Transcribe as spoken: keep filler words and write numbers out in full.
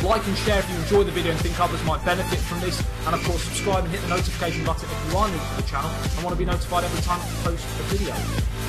like and share if you enjoy the video and think others might benefit from this, and of course subscribe and hit the notification button if you are new to the channel and want to be notified every time I post a video.